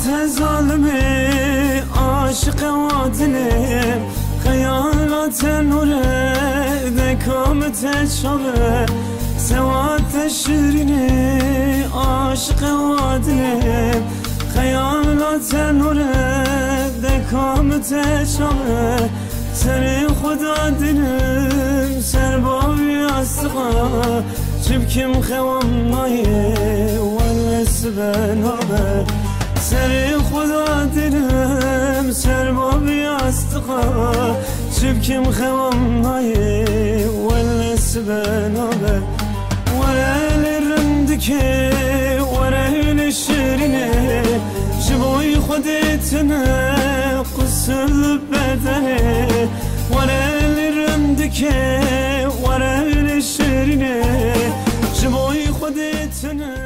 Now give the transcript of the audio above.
ظالمي عاشق وادلم خيالات نوره دكامت شبه سوات شیرینه عاشق وادلم خیالات نوره دکامت شبه سر خدا دلم سر بابی استقا چبکم خوام نایه ولس بنابه سر خدا دلم سر بابی استقا چبکم خوام نایه ولس بنابه ورل رندکه ورل شیرینه جبوی خودتنه قصل بدنه ورل رندکه ورل شیرینه جبوی خودتنه